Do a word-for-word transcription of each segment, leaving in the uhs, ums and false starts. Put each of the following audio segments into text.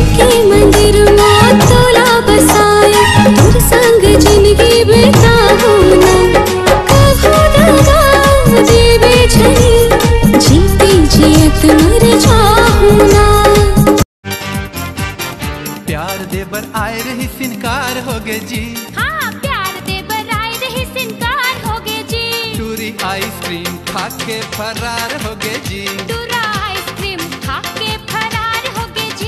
के मंदिर में तोला बसाए, तुर संग जिंदगी बिताऊं ना, कभू दगा देवे छनी, जीते जियत मर जाऊं ना। प्यार दे बर आए रही सिनकार होगे जी, हाँ प्यार दे बर आए रही सिनकार होगे जी, टूरी आइसक्रीम खा के फरार होगे जी, टूरा आइसक्रीम खा के फरार होगे जी।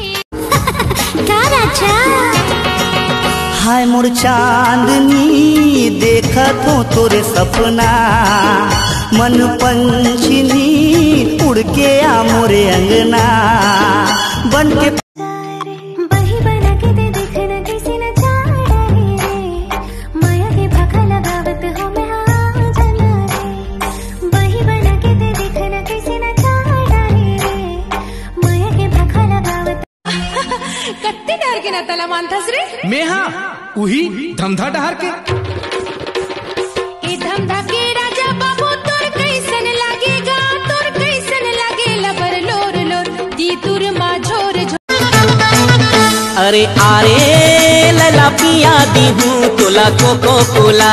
हाय मोर चांदनी देखत हो तोरे सपना, मन पंछनी उड़ के आ मोरे अंगना, बन के बही बना के दे देखना किसी न चाहा रे, माया के भाखा लगावत हो मैं हाँ जाना रे। बही बना के दे देखना किसी न चाहा रे, माया के भाखा लगावत। कत्ते डर के ना तला मानथस रे, मैं हाँ उही धमधा डहार के। ए धमधा के राजा बाबू तोर कैसन लागेगा, तोर कैसन लागे लबर लोर लोर दी तुर मा झोर झोर। अरे आरे लला पिया दी हूँ तोला कोको कोला,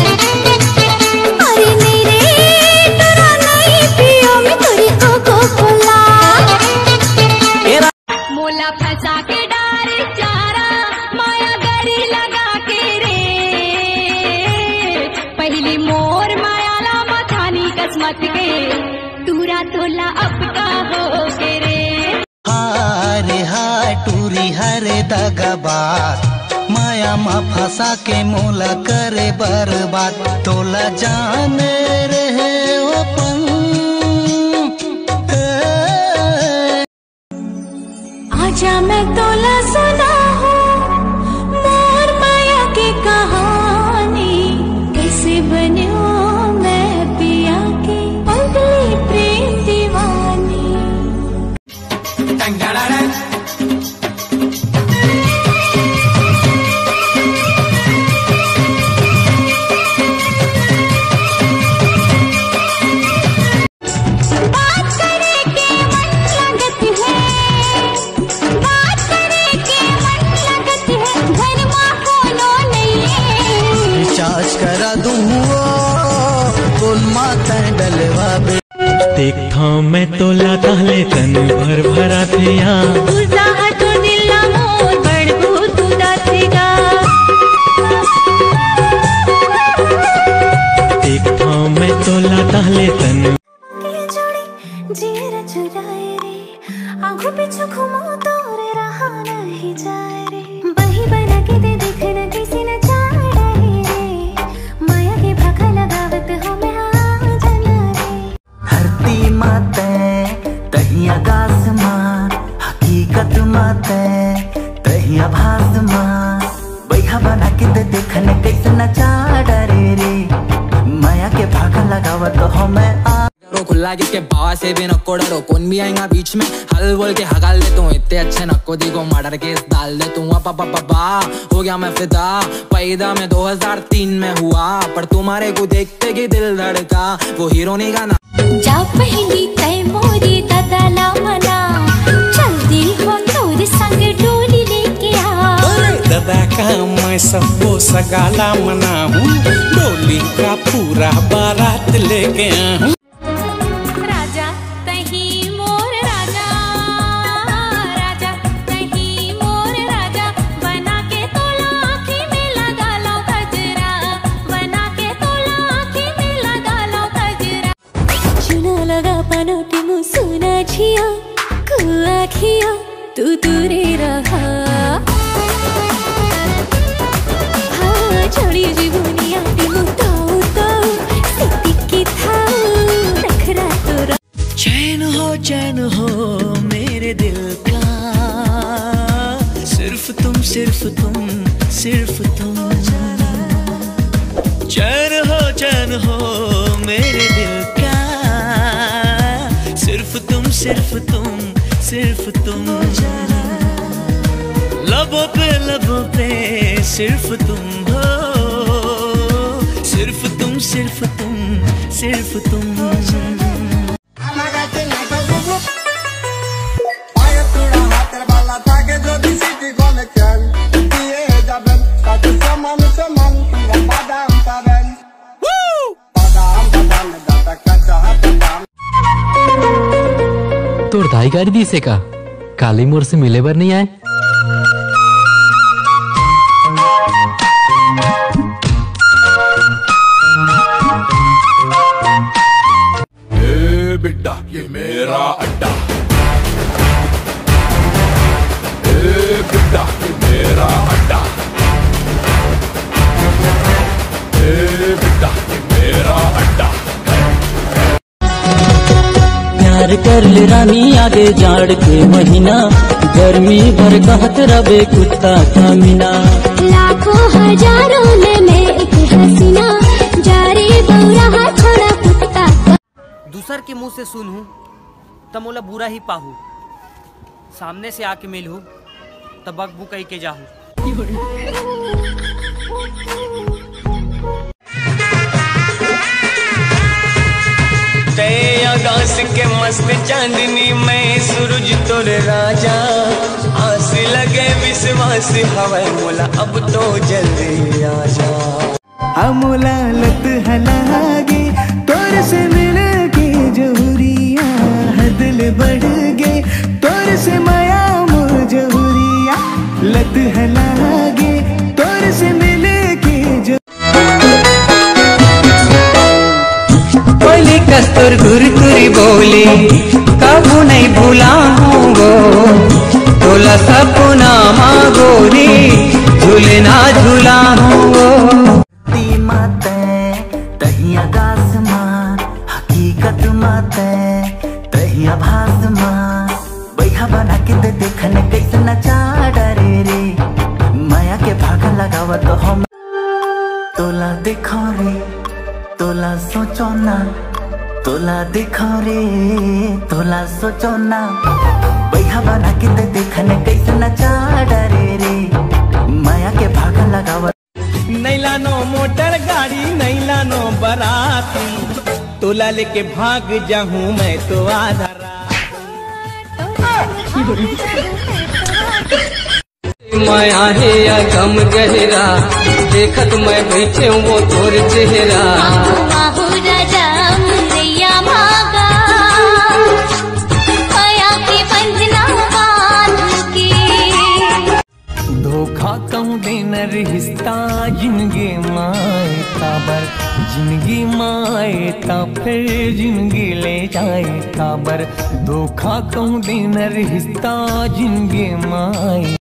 अरे मेरे तोरा नहीं पियो मैं तोरी कोको कोला। मोला फंसा के डार चारा माया गरी लगा के रे, पहली मोर माया ला मथानी कसमत के, टूरा तोला अब का हो के रे। हारे हाय टूरी हरे दगाबाज, माया मा फंसा के मोला करे बर्बाद, तोला जाने रहे ओ पंग। आजा मैं तोला सुना हूँ मोर माया की कहानी, कैसे बन्यो मैं पिया की पगली प्रेम दीवानी। बात करे के मन लगत है, बात करे के मन लगत है, घर माँ कोनो नहीं है। रिचार्ज करा दूँ बोल माता डलवा बे। देखा मैं तोला ताले तन भर भरा थे यहाँ, तुझा हटो दिल ना मोर बड़गू तुदा थेगा। देखा मैं तोला ताले तन के जोड़ी जीरा चुराए रे, आंखों पीछे घूमो तोरे रहा नहीं जाए रे। बही बना के दे देखना किसी न चाहा रे, माया के भाखा लगावत हो मैं हाँ जाना रे। धरती माते तही आकाश माँ, हकीकत माते तही आभास माँ, बैहा बना के दे देखने कैसे नचा डरे रे, माया के भागा लगावत हो मैं आ। खुला किसके बाबा से भी नको डरो, कौन भी आएगा बीच में हल बोल के हगाल दे तू, इतने अच्छे नको दी को मर्डर केस डाल दे तू। पापा पापा हो गया मैं फिदा, पैदा में दो हज़ार तीन में हुआ, पर तुम्हारे को देखते कि दिल धड़का, वो हीरोनी का नाम। जा पहली तय मोरी दादा मना, जल्दी हो तोरे संग डोली लेके आ। दादा का मैं सबको सगाला मना हूँ, डोली का पूरा बारात लेके आया हूँ। राजा तही मोर राजा, राजा तही मोर राजा, बना के तोला आँखी में लगा लो गजरा, बना के तोला आँखी में लगा लो गजरा। चुना लगा पनोटी मुँह सुना छिया, कुआ खिया तू दूरे रहा। हाँ छोड़ी जीवनिया मुताऊ तो सिटी की था रखरा तो। चैन हो चैन हो मेरे दिल का, सिर्फ तुम सिर्फ तुम सिर्फ तुम। चैन हो चैन हो मेरे दिल का, सिर्फ तुम सिर्फ तुम सिर्फ तुम। लबों पे लबों पे सिर्फ तुम हो, सिर्फ तुम सिर्फ तुम सिर्फ तुम। Paga tu la mater bala, pague yo काई गाड़ी दी से का काली मोर से मिले बर नहीं आए। ए बेटा ये मेरा अड्डा, ए बेटा ये मेरा अड्डा, ए बेटा ये मेरा अड्डा। प्यार कर ले रानी आगे जाड़ के महीना, गर्मी भर कहत रबे कुत्ता कामिना। लाखों हजारों में एक हसीना, जारे बौरा छोड़ा कुत्ता। दूसर के मुंह से सुनूं तब मोला बुरा ही पाहू, सामने से आके मिलू तब बकबू कही के जाहू। ते आकाश के मस्त चांदनी में सूरज तोर राजा, आस लगे विश्वास हवा मोला अब तो जल्दी आजा। अमोला लत हलागे तोर से मिलके जहुरिया, हदल बढ़ गए तोर से माया मोर जहुरिया। लत हलागे तोर से मिलके जो बोली कस्तूर गुरी गुरी बोली कबू नहीं भूला हूँ वो, तोला सपना माँ गोरी झूलना झूला हूँ वो। तहिया गास माँ हकीकत माते तहिया भास माँ, बैहा बना के दे देखने कैसे नचा डरे रे। माया के भागा लगावा तो हम तोला देखो रे, तोला सोचो ना, तोला देखो रे, तोला सोचो ना। बैहा बना के दे देखने कैसे नचा डरे रे। माया के भागा लगावा नहीं लानो मोटर गाड़ी नहीं लानो बराती, तोला लेके भाग जाऊं मैं तो आधा माया है या गम गहरा, देखत मैं बैठे वो तोर चेहरा। राजा मुरैया मागा, माया की बंधना बांध के। धोखा कहूँ दिन रिश्ता जिंदगी माए काबर, जिंदगी माए ता फिर जिंदगी ले जाए काबर। धोखा कहूँ दिन रिश्ता जिंदगी माए।